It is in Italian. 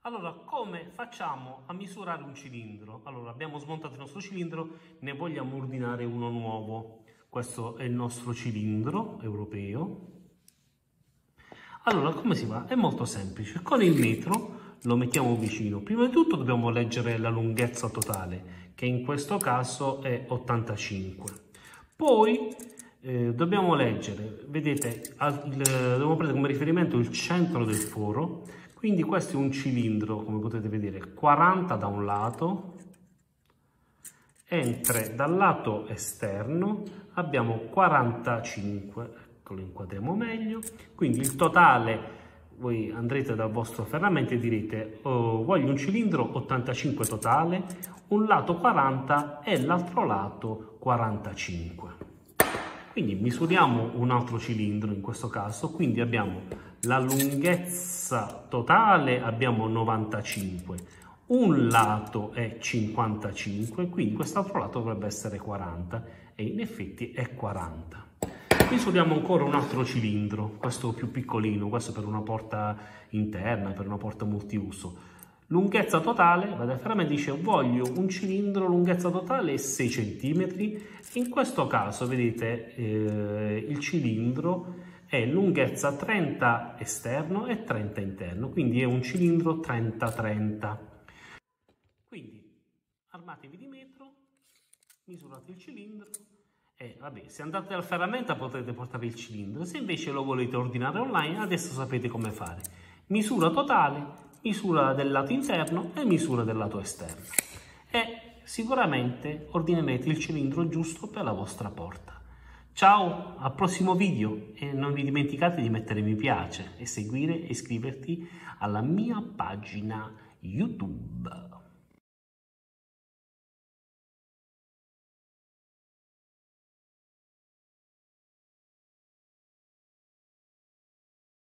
Allora, come facciamo a misurare un cilindro? Allora, abbiamo smontato il nostro cilindro, ne vogliamo ordinare uno nuovo. Questo è il nostro cilindro europeo. Allora, come si fa? È molto semplice. Con il metro lo mettiamo vicino. Prima di tutto dobbiamo leggere la lunghezza totale, che in questo caso è 85. Poi dobbiamo leggere, vedete, dobbiamo prendere come riferimento il centro del foro. Quindi questo è un cilindro, come potete vedere, 40 da un lato, mentre dal lato esterno abbiamo 45. Lo inquadriamo meglio. Quindi il totale, voi andrete dal vostro ferramenta e direte voglio un cilindro 85 totale, un lato 40 e l'altro lato 45. Quindi misuriamo un altro cilindro in questo caso, quindi abbiamo la lunghezza totale, abbiamo 95, un lato è 55, quindi quest'altro lato dovrebbe essere 40 e in effetti è 40. Misuriamo ancora un altro cilindro, questo più piccolino, questo per una porta interna, per una porta multiuso. Lunghezza totale, vado al ferramenta e dice voglio un cilindro, lunghezza totale 6 cm. In questo caso, vedete, il cilindro è lunghezza 30 esterno e 30 interno, quindi è un cilindro 30-30. Quindi armatevi di metro, misurate il cilindro. Vabbè, se andate al ferramenta potete portare il cilindro, se invece lo volete ordinare online adesso sapete come fare. Misura totale, misura del lato interno e misura del lato esterno. E sicuramente ordinerete il cilindro giusto per la vostra porta. Ciao, al prossimo video e non vi dimenticate di mettere mi piace e seguire e iscriverti alla mia pagina YouTube.